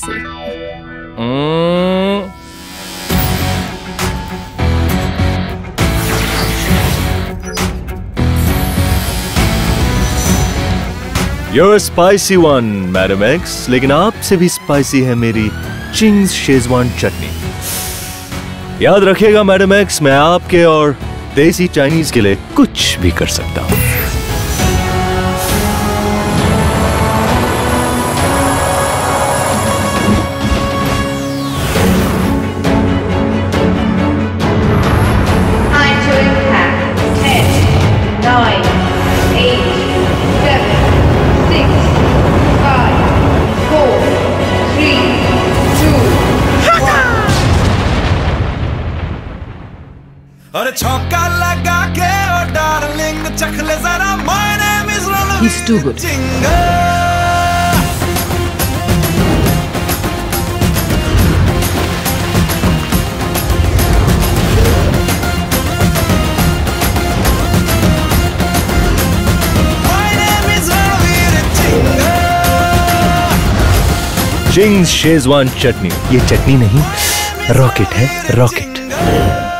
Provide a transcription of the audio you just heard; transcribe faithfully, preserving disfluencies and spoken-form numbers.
से। mm. You're a spicy one, madam X, लेकिन आपसे भी स्पाइसी है मेरी चिंग्स शेजवान चटनी। याद रखिएगा मैडम एक्स, मैं आपके और देसी चाइनीज के लिए कुछ भी कर सकता हूँ। He's too good. Ching's Schezwan chutney, ये चटनी नहीं रॉकेट है, रॉकेट।